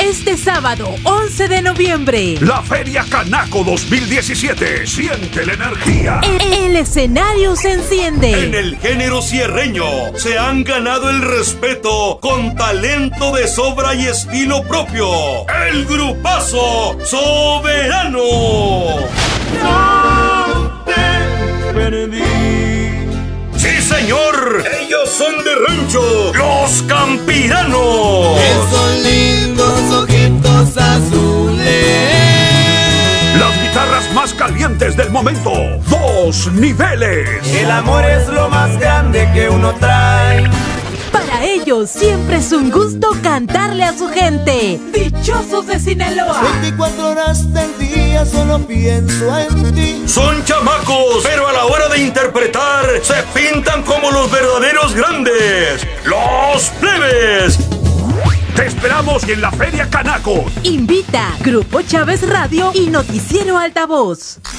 Este sábado, 11 de noviembre. La Feria Canaco 2017. Siente la energía. El escenario se enciende. En el género sierreño se han ganado el respeto con talento de sobra y estilo propio. El grupazo Soberano. No te perdí. ¡Sí, señor! ¡Ellos son de rancho! ¡Los Campiranos! Esos lindos ojitos azules. Las guitarras más calientes del momento. 2 niveles. El amor es lo más grande que uno trae. Para ellos siempre es un gusto cantarle a su gente. ¡Dichosos de Sinaloa! 24 horas del día solo pienso en ti. Son chamacos, pero a la hora de interpretar se pintan como los verdaderos grandes. ¡Los plebes! Te esperamos en la Feria Canaco. Invita Grupo Chávez Radio y Noticiero Altavoz.